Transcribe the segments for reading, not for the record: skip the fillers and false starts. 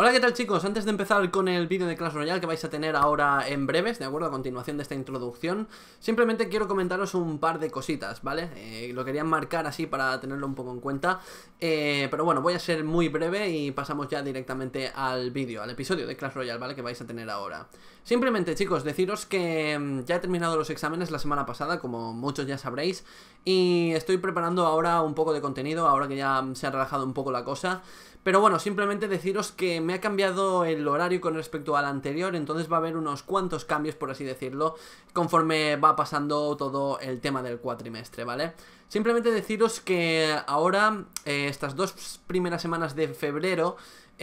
Hola, ¿qué tal, chicos? Antes de empezar con el vídeo de Clash Royale que vais a tener ahora en breves, ¿de acuerdo? A continuación de esta introducción, simplemente quiero comentaros un par de cositas, ¿vale? Lo quería marcar así para tenerlo un poco en cuenta, pero bueno, voy a ser muy breve y pasamos ya directamente al vídeo, al episodio de Clash Royale, ¿vale? Que vais a tener ahora. Simplemente, chicos, deciros que ya he terminado los exámenes la semana pasada, como muchos ya sabréis, y estoy preparando ahora un poco de contenido, ahora que ya se ha relajado un poco la cosa. Pero bueno, simplemente deciros que me ha cambiado el horario con respecto al anterior, entonces va a haber unos cuantos cambios, por así decirlo, conforme va pasando todo el tema del cuatrimestre, ¿vale? Simplemente deciros que ahora, estas dos primeras semanas de febrero,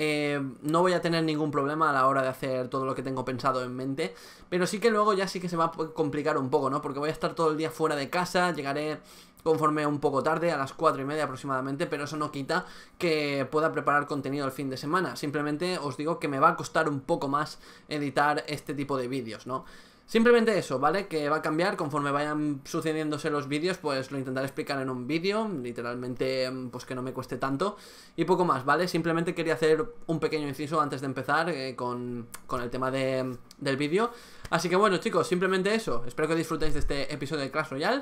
no voy a tener ningún problema a la hora de hacer todo lo que tengo pensado en mente, pero sí que luego ya sí que se va a complicar un poco, ¿no? Porque voy a estar todo el día fuera de casa, llegaré conforme un poco tarde, a las 4:30 aproximadamente, pero eso no quita que pueda preparar contenido el fin de semana. Simplemente os digo que me va a costar un poco más editar este tipo de vídeos, ¿no? Simplemente eso, ¿vale? Que va a cambiar conforme vayan sucediéndose los vídeos, pues lo intentaré explicar en un vídeo, literalmente, pues que no me cueste tanto, y poco más, ¿vale? Simplemente quería hacer un pequeño inciso antes de empezar con el tema del vídeo. Así que bueno, chicos, simplemente eso, espero que disfrutéis de este episodio de Clash Royale.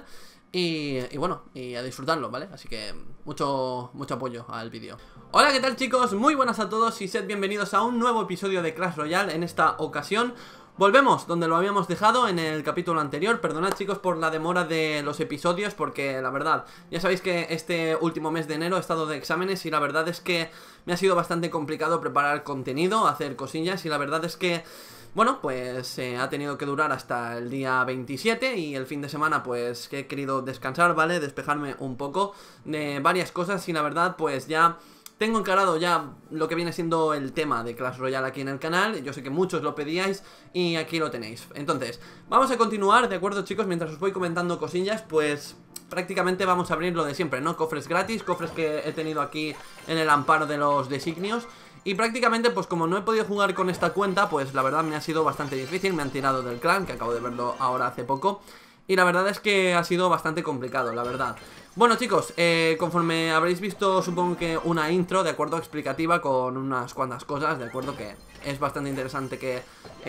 Y bueno, y a disfrutarlo, ¿vale? Así que mucho apoyo al vídeo. Hola, ¿qué tal, chicos? Muy buenas a todos y sed bienvenidos a un nuevo episodio de Clash Royale. En esta ocasión volvemos donde lo habíamos dejado en el capítulo anterior. Perdonad, chicos, por la demora de los episodios, porque la verdad, ya sabéis que este último mes de enero he estado de exámenes y la verdad es que me ha sido bastante complicado preparar contenido, hacer cosillas, y la verdad es que bueno, pues ha tenido que durar hasta el día 27 y el fin de semana pues que he querido descansar, ¿vale? Despejarme un poco de varias cosas y la verdad pues ya tengo encarado ya lo que viene siendo el tema de Clash Royale aquí en el canal. Yo sé que muchos lo pedíais y aquí lo tenéis. Entonces, vamos a continuar, ¿de acuerdo, chicos? Mientras os voy comentando cosillas, pues prácticamente vamos a abrir lo de siempre, ¿no? Cofres gratis, cofres que he tenido aquí en el amparo de los designios. Y prácticamente, pues como no he podido jugar con esta cuenta, pues la verdad me ha sido bastante difícil. Me han tirado del clan, que acabo de verlo ahora hace poco. Y la verdad es que ha sido bastante complicado, la verdad. Bueno, chicos, conforme habréis visto, supongo que una intro, de acuerdo, explicativa con unas cuantas cosas, de acuerdo, que es bastante interesante que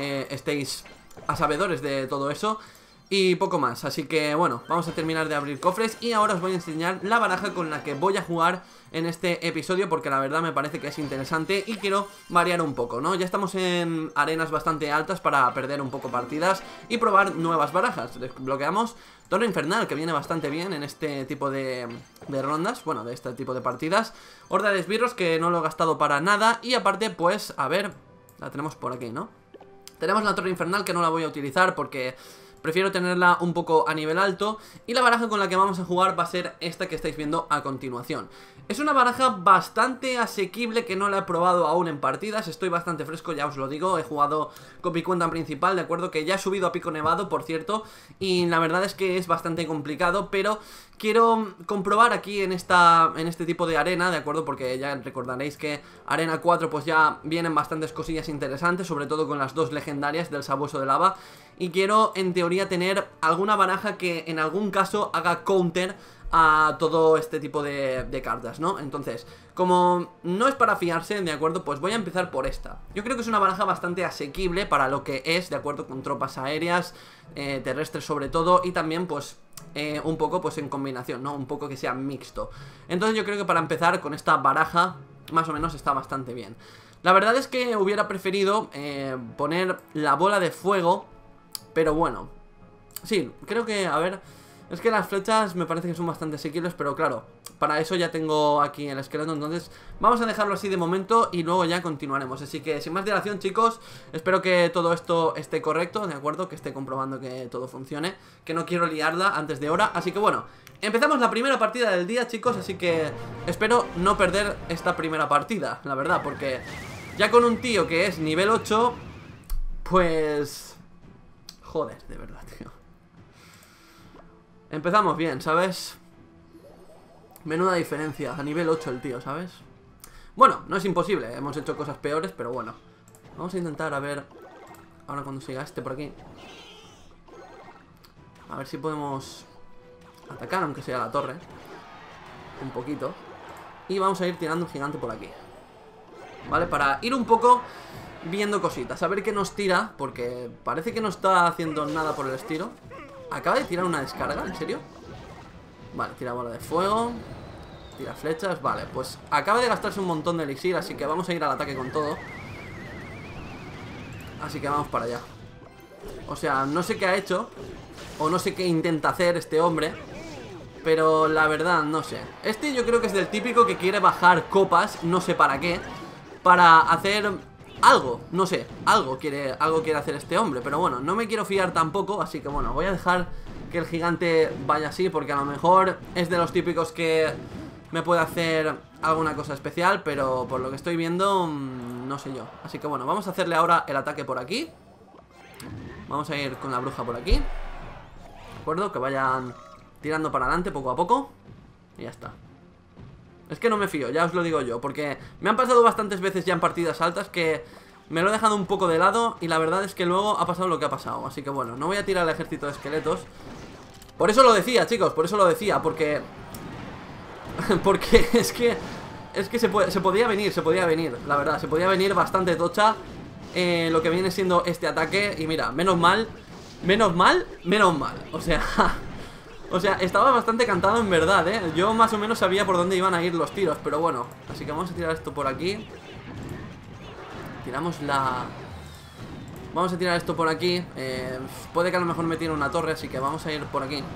estéis a sabedores de todo eso. Y poco más, así que bueno, vamos a terminar de abrir cofres y ahora os voy a enseñar la baraja con la que voy a jugar en este episodio, porque la verdad me parece que es interesante y quiero variar un poco, ¿no? Ya estamos en arenas bastante altas para perder un poco partidas y probar nuevas barajas. Desbloqueamos Torre Infernal, que viene bastante bien en este tipo de rondas, bueno, de este tipo de partidas. Horda de esbirros, que no lo he gastado para nada, y aparte, pues, a ver, la tenemos por aquí, ¿no? Tenemos la Torre Infernal, que no la voy a utilizar porque prefiero tenerla un poco a nivel alto. Y la baraja con la que vamos a jugar va a ser esta que estáis viendo a continuación. Es una baraja bastante asequible que no la he probado aún en partidas. Estoy bastante fresco, ya os lo digo. He jugado con mi cuenta principal, de acuerdo, que ya he subido a pico nevado, por cierto. Y la verdad es que es bastante complicado, pero quiero comprobar aquí en este tipo de arena, de acuerdo, porque ya recordaréis que arena 4 pues ya vienen bastantes cosillas interesantes, sobre todo con las dos legendarias del sabueso de lava. Y quiero, en teoría, tener alguna baraja que en algún caso haga counter a todo este tipo de cartas, ¿no? Entonces, como no es para fiarse, ¿de acuerdo? Pues voy a empezar por esta. Yo creo que es una baraja bastante asequible para lo que es, ¿de acuerdo? Con tropas aéreas, terrestres sobre todo, y también pues un poco pues en combinación, ¿no? Un poco que sea mixto. Entonces yo creo que para empezar con esta baraja más o menos está bastante bien. La verdad es que hubiera preferido poner la bola de fuego, pero bueno, sí, creo que, a ver, es que las flechas me parece que son bastante asequibles, pero claro, para eso ya tengo aquí el esqueleto. Entonces vamos a dejarlo así de momento y luego ya continuaremos. Así que sin más dilación, chicos, espero que todo esto esté correcto, ¿de acuerdo? Que esté comprobando que todo funcione, que no quiero liarla antes de hora. Así que bueno, empezamos la primera partida del día, chicos. Así que espero no perder esta primera partida, la verdad, porque ya con un tío que es nivel 8, pues joder, de verdad, tío. Empezamos bien, ¿sabes? Menuda diferencia, a nivel 8 el tío, ¿sabes? Bueno, no es imposible, hemos hecho cosas peores, pero bueno. Vamos a intentar, a ver, ahora cuando siga este por aquí, a ver si podemos atacar, aunque sea la torre un poquito. Y vamos a ir tirando un gigante por aquí. ¿vale? Para ir un poco viendo cositas, a ver qué nos tira, porque parece que no está haciendo nada por el estilo. Acaba de tirar una descarga, ¿en serio? Vale, tira bola de fuego, tira flechas, vale, pues acaba de gastarse un montón de elixir, así que vamos a ir al ataque con todo. Así que vamos para allá. O sea, no sé qué ha hecho, o no sé qué intenta hacer este hombre, pero la verdad, no sé. Este yo creo que es del típico que quiere bajar copas, no sé para qué, para hacer algo, no sé, algo quiere hacer este hombre. Pero bueno, no me quiero fiar tampoco, así que bueno, voy a dejar que el gigante vaya así, porque a lo mejor es de los típicos que me puede hacer alguna cosa especial, pero por lo que estoy viendo, no sé yo. Así que bueno, vamos a hacerle ahora el ataque por aquí. Vamos a ir con la bruja por aquí, ¿de acuerdo? Que vayan tirando para adelante poco a poco. Y ya está. Es que no me fío, ya os lo digo yo, porque me han pasado bastantes veces ya en partidas altas que me lo he dejado un poco de lado, y la verdad es que luego ha pasado lo que ha pasado. Así que bueno, no voy a tirar el ejército de esqueletos. Por eso lo decía, chicos, por eso lo decía, porque es que se podía venir, la verdad, se podía venir bastante tocha lo que viene siendo este ataque. Y mira, menos mal. O sea, estaba bastante cantado en verdad, yo más o menos sabía por dónde iban a ir los tiros, pero bueno. Así que vamos a tirar esto por aquí. Vamos a tirar esto por aquí. Puede que a lo mejor me tire una torre, así que vamos a ir por aquí.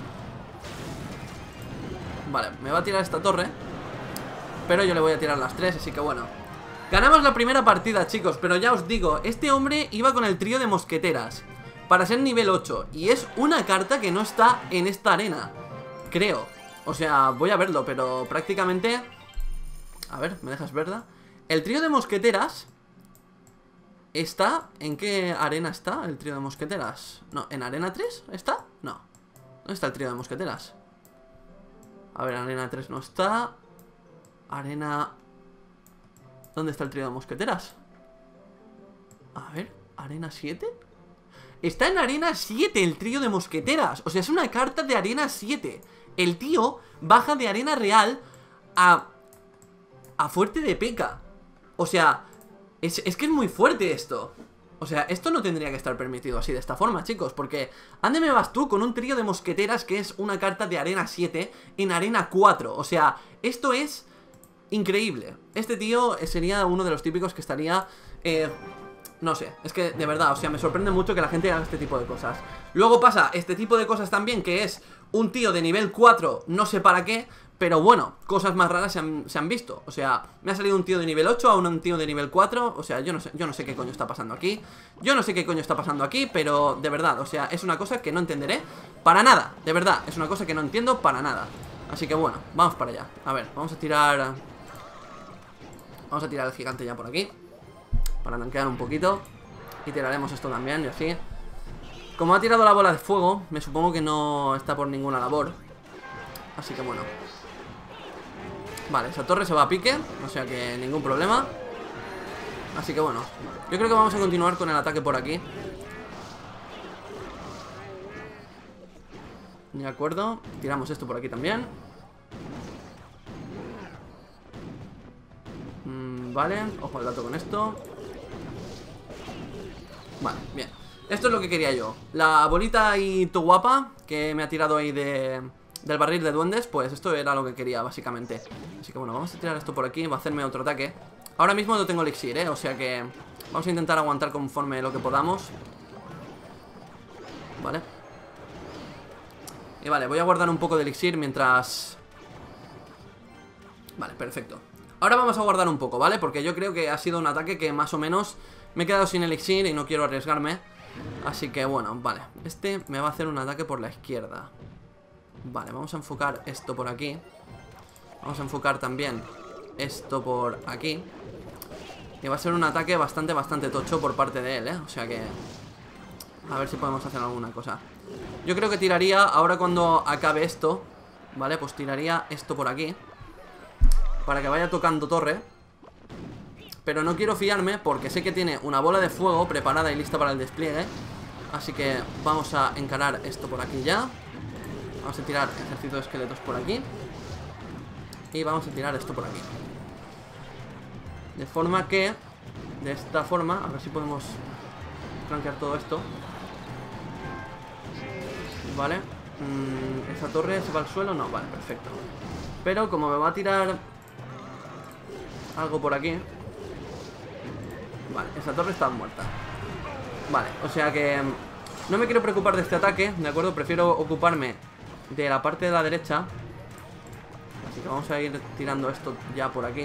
Vale, me va a tirar esta torre, pero yo le voy a tirar las tres, así que bueno. Ganamos la primera partida, chicos, pero ya os digo, este hombre iba con el trío de mosqueteras para ser nivel 8, y es una carta que no está en esta arena, creo. O sea, voy a verlo, pero prácticamente... A ver, ¿me dejas verla? El trío de mosqueteras está... ¿En qué arena está el trío de mosqueteras? No, ¿en arena 3 está? No. ¿Dónde está el trío de mosqueteras? A ver, arena 3 no está. Arena... ¿Dónde está el trío de mosqueteras? A ver, ¿arena 7? Está en arena 7 el trío de mosqueteras. O sea, es una carta de arena 7. El tío baja de arena real a fuerte de P.K. O sea, es que es muy fuerte esto. O sea, esto no tendría que estar permitido así de esta forma, chicos, porque ¿ande me vas tú con un trío de mosqueteras que es una carta de arena 7 en arena 4? O sea, esto es increíble. Este tío sería uno de los típicos que estaría... no sé, es que de verdad, o sea, me sorprende mucho que la gente haga este tipo de cosas. Luego pasa este tipo de cosas también, que es un tío de nivel 4, no sé para qué, pero bueno, cosas más raras se han visto. O sea, me ha salido un tío de nivel 8 a un tío de nivel 4. O sea, yo no sé qué coño está pasando aquí. Pero de verdad, o sea, es una cosa que no entenderé para nada. De verdad, es una cosa que no entiendo para nada. Así que bueno, vamos para allá. A ver, vamos a tirar el gigante ya por aquí, para blanquear un poquito. Y tiraremos esto también, y así. Como ha tirado la bola de fuego, me supongo que no está por ninguna labor. Así que bueno. Vale, esa torre se va a pique, o sea que ningún problema. Así que bueno, yo creo que vamos a continuar con el ataque por aquí. De acuerdo, tiramos esto por aquí también. Vale, ojo al dato con esto. Vale, bien. Esto es lo que quería yo. La bolita y tu guapa que me ha tirado ahí del barril de duendes, pues esto era lo que quería básicamente. Así que bueno, vamos a tirar esto por aquí. Va a hacerme otro ataque. Ahora mismo no tengo elixir, o sea que vamos a intentar aguantar conforme lo que podamos. Vale. Y vale, voy a guardar un poco de elixir mientras... Vale, perfecto. Ahora vamos a guardar un poco, ¿vale? Porque yo creo que ha sido un ataque que más o menos me he quedado sin elixir y no quiero arriesgarme. Así que bueno, vale. Este me va a hacer un ataque por la izquierda. Vale, vamos a enfocar esto por aquí. Vamos a enfocar también esto por aquí. Y va a ser un ataque bastante tocho por parte de él, O sea que... a ver si podemos hacer alguna cosa. Yo creo que tiraría, ahora cuando acabe esto, ¿vale? Pues tiraría esto por aquí, para que vaya tocando torre. Pero no quiero fiarme porque sé que tiene una bola de fuego preparada y lista para el despliegue. Así que vamos a encarar esto por aquí ya. Vamos a tirar ejército de esqueletos por aquí. Y vamos a tirar esto por aquí. De forma que, de esta forma, a ver si podemos flanquear todo esto. Vale. ¿Esa torre se va al suelo? No, vale, perfecto. Pero como me va a tirar algo por aquí. Vale, esa torre está muerta. Vale, o sea que no me quiero preocupar de este ataque, ¿de acuerdo? Prefiero ocuparme de la parte de la derecha. Así que vamos a ir tirando esto ya por aquí.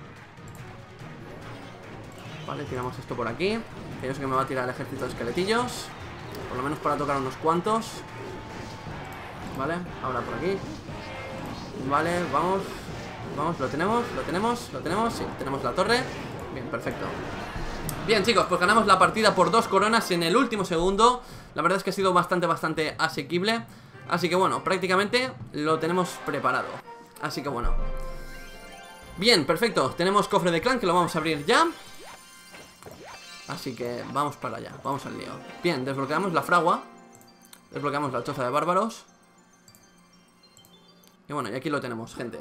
Vale, tiramos esto por aquí. Que yo sé que me va a tirar el ejército de esqueletillos. Por lo menos para tocar unos cuantos. Vale, ahora por aquí. Vale, vamos. Vamos, lo tenemos. Sí, tenemos la torre. Bien, perfecto. Bien, chicos, pues ganamos la partida por 2 coronas en el último segundo. La verdad es que ha sido bastante asequible. Así que bueno, prácticamente lo tenemos preparado. Así que bueno. Bien, perfecto. Tenemos cofre de clan que lo vamos a abrir ya. Así que vamos para allá, vamos al lío. Bien, desbloqueamos la fragua. Desbloqueamos la choza de bárbaros. Y bueno, y aquí lo tenemos, gente.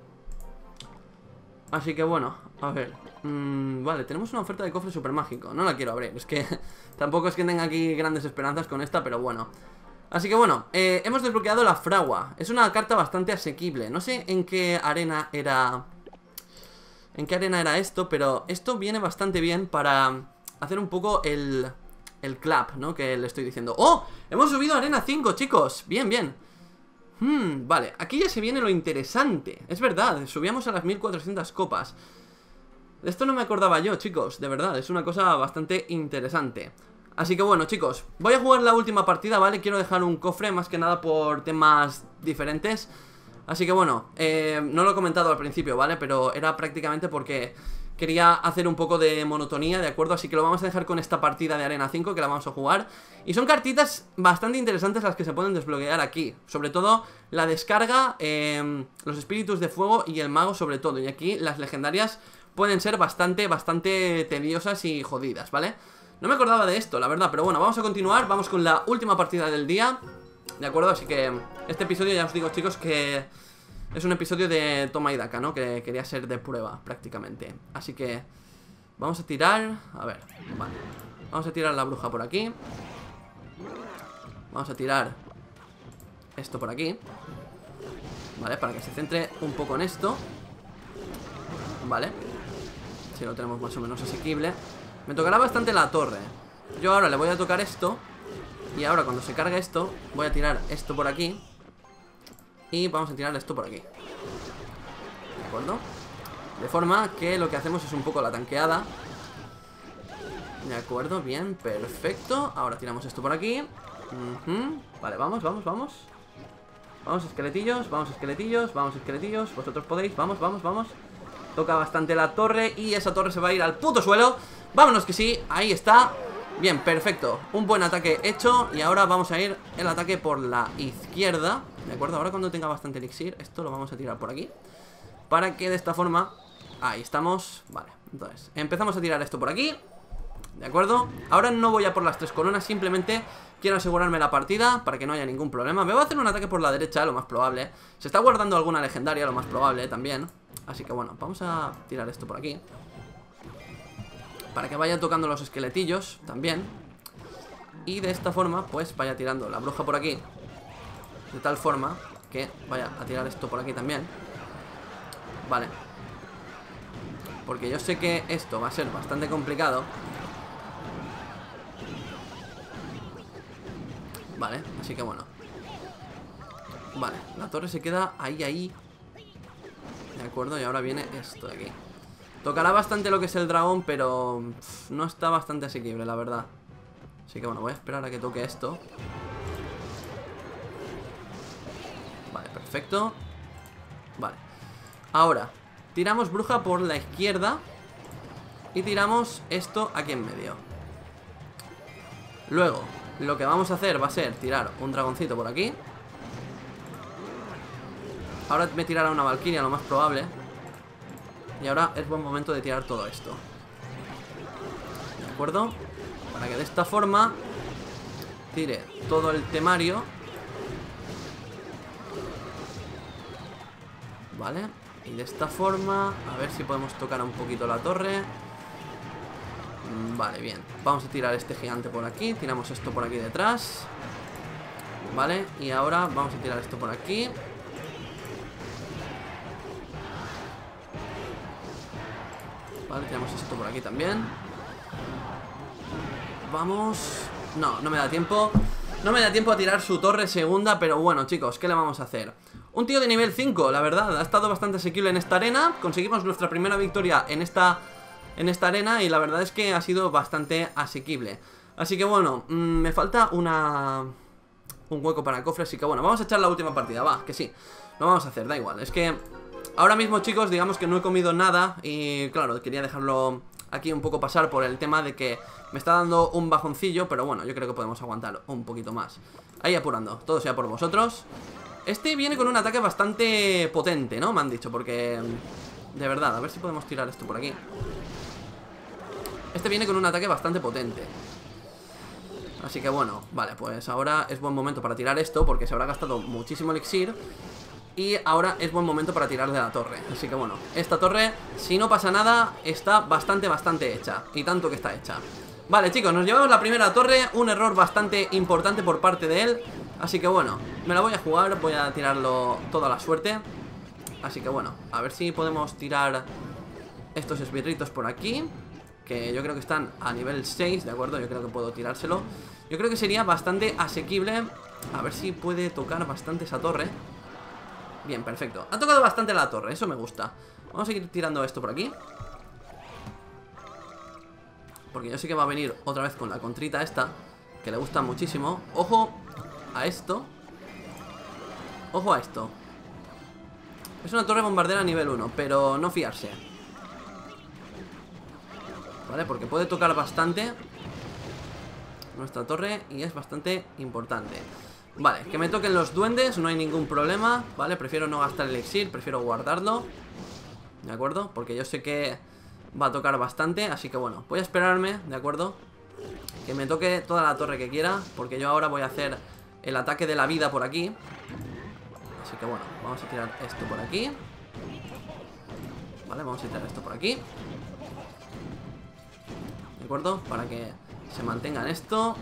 Así que bueno, a ver. Vale, tenemos una oferta de cofre super mágico. No la quiero abrir, es que tampoco es que tenga aquí grandes esperanzas con esta, pero bueno. Así que bueno, hemos desbloqueado la fragua. Es una carta bastante asequible. No sé en qué arena era... ¿En qué arena era esto? Pero esto viene bastante bien para hacer un poco el clap, ¿no? Que le estoy diciendo. ¡Oh! Hemos subido a arena 5, chicos. Bien, bien. Vale, aquí ya se viene lo interesante. Es verdad, subíamos a las 1400 copas. De esto no me acordaba yo, chicos. De verdad, es una cosa bastante interesante. Así que bueno, chicos, voy a jugar la última partida, ¿vale? Quiero dejar un cofre, más que nada por temas diferentes. Así que bueno, no lo he comentado al principio, ¿vale? Pero era prácticamente porque quería hacer un poco de monotonía, ¿de acuerdo? Así que lo vamos a dejar con esta partida de Arena 5 que la vamos a jugar. Y son cartitas bastante interesantes las que se pueden desbloquear aquí. Sobre todo la descarga, los espíritus de fuego y el mago sobre todo. Y aquí las legendarias pueden ser bastante tediosas y jodidas, ¿vale? No me acordaba de esto, la verdad, pero bueno, vamos a continuar. Vamos con la última partida del día, ¿de acuerdo? Así que este episodio ya os digo, chicos, que es un episodio de toma y daca, ¿no? Que quería ser de prueba, prácticamente. Así que vamos a tirar... A ver, vale. Vamos a tirar la bruja por aquí. Vamos a tirar esto por aquí. Vale, para que se centre un poco en esto. Vale. Si lo tenemos más o menos asequible. Me tocará bastante la torre. Yo ahora le voy a tocar esto. Y ahora cuando se cargue esto, voy a tirar esto por aquí. Y vamos a tirar esto por aquí. ¿De acuerdo? De forma que lo que hacemos es un poco la tanqueada. De acuerdo, bien, perfecto. Ahora tiramos esto por aquí. Vale, vamos. Vamos, esqueletillos, vamos, esqueletillos. Vosotros podéis, vamos. Toca bastante la torre y esa torre se va a ir al puto suelo. Vámonos que sí, ahí está. Bien, perfecto, un buen ataque hecho. Y ahora vamos a ir el ataque por la izquierda. De acuerdo, ahora cuando tenga bastante elixir, esto lo vamos a tirar por aquí, para que de esta forma, ahí estamos. Vale, entonces, empezamos a tirar esto por aquí. De acuerdo, ahora no voy a por las 3 coronas. Simplemente quiero asegurarme la partida para que no haya ningún problema. Me voy a hacer un ataque por la derecha, lo más probable. Se está guardando alguna legendaria, lo más probable también. Así que bueno, vamos a tirar esto por aquí, para que vaya tocando los esqueletillos también. Y de esta forma, pues vaya tirando la bruja por aquí, de tal forma que vaya a tirar esto por aquí también. Vale. Porque yo sé que esto va a ser bastante complicado. Vale, así que bueno. Vale, la torre se queda ahí. De acuerdo, y ahora viene esto de aquí. Tocará bastante lo que es el dragón, pero no está bastante asequible, la verdad. Así que bueno, voy a esperar a que toque esto. Vale, perfecto. Vale. Ahora, tiramos bruja por la izquierda y tiramos esto aquí en medio. Luego, lo que vamos a hacer va a ser tirar un dragoncito por aquí. Ahora me tirará una valquiria, lo más probable. Y ahora es buen momento de tirar todo esto. ¿De acuerdo? Para que de esta forma tire todo el temario. Vale. Y de esta forma, a ver si podemos tocar un poquito la torre. Vale, bien. Vamos a tirar este gigante por aquí. Tiramos esto por aquí detrás. Vale, y ahora vamos a tirar esto por aquí. Vale, tiramos esto por aquí también. Vamos. No, no me da tiempo. No me da tiempo a tirar su torre segunda. Pero bueno, chicos, ¿qué le vamos a hacer? Un tío de nivel 5, la verdad. Ha estado bastante asequible en esta arena. Conseguimos nuestra primera victoria en esta arena. Y la verdad es que ha sido bastante asequible. Así que bueno, me falta un hueco para el cofre. Así que bueno, vamos a echar la última partida. Va, que sí, lo vamos a hacer, da igual. Es que ahora mismo, chicos, digamos que no he comido nada. Y claro, quería dejarlo aquí un poco pasar por el tema de que me está dando un bajoncillo. Pero bueno, yo creo que podemos aguantar un poquito más. Ahí apurando, todo sea por vosotros. Este viene con un ataque bastante potente, ¿no? Me han dicho, porque de verdad, a ver si podemos tirar esto por aquí. Este viene con un ataque bastante potente. Así que bueno, vale, pues ahora es buen momento para tirar esto, porque se habrá gastado muchísimo elixir. Y ahora es buen momento para tirar de la torre. Así que bueno, esta torre, si no pasa nada, está bastante hecha. Y tanto que está hecha. Vale, chicos, nos llevamos la primera torre. Un error bastante importante por parte de él. Así que bueno, me la voy a jugar. Voy a tirarlo toda la suerte. Así que bueno, a ver si podemos tirar estos esbirritos por aquí, que yo creo que están a nivel 6, ¿de acuerdo? Yo creo que puedo tirárselo. Yo creo que sería bastante asequible. A ver si puede tocar bastante esa torre. Bien, perfecto. Ha tocado bastante la torre, eso me gusta. Vamos a seguir tirando esto por aquí, porque yo sé que va a venir otra vez con la contrita esta, que le gusta muchísimo. Ojo a esto. Ojo a esto. Es una torre bombardera nivel 1, pero no fiarse. Vale, porque puede tocar bastante nuestra torre y es bastante importante. Vale, que me toquen los duendes, no hay ningún problema. Vale, prefiero no gastar el elixir, prefiero guardarlo, ¿de acuerdo? Porque yo sé que va a tocar bastante, así que bueno, voy a esperarme, ¿de acuerdo? Que me toque toda la torre que quiera, porque yo ahora voy a hacer el ataque de la vida por aquí. Así que bueno, vamos a tirar esto por aquí. Vale, vamos a tirar esto por aquí, ¿de acuerdo? Para que se mantenga en esto.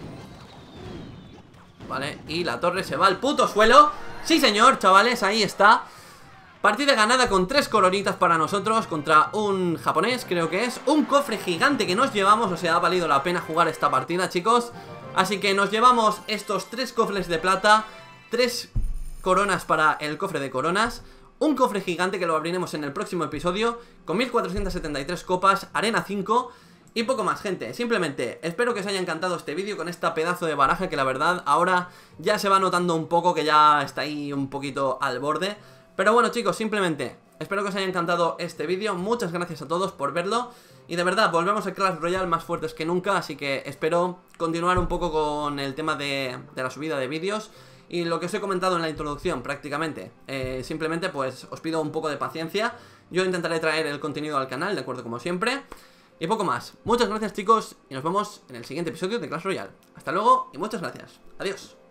Vale, y la torre se va al puto suelo. Sí señor, chavales, ahí está. Partida ganada con 3 coronitas para nosotros contra un japonés, creo que es. Un cofre gigante que nos llevamos, o sea, ha valido la pena jugar esta partida, chicos. Así que nos llevamos estos 3 cofres de plata, 3 coronas para el cofre de coronas, un cofre gigante que lo abriremos en el próximo episodio, con 1473 copas, arena 5... y poco más, gente. Simplemente espero que os haya encantado este vídeo con esta pedazo de baraja que la verdad ahora ya se va notando un poco que ya está ahí un poquito al borde. Pero bueno, chicos, simplemente espero que os haya encantado este vídeo. Muchas gracias a todos por verlo. Y de verdad, volvemos a Clash Royale más fuertes que nunca. Así que espero continuar un poco con el tema de la subida de vídeos. Y lo que os he comentado en la introducción prácticamente, simplemente pues os pido un poco de paciencia. Yo intentaré traer el contenido al canal, de acuerdo, como siempre. Y poco más. Muchas gracias, chicos, y nos vemos en el siguiente episodio de Clash Royale. Hasta luego y muchas gracias. Adiós.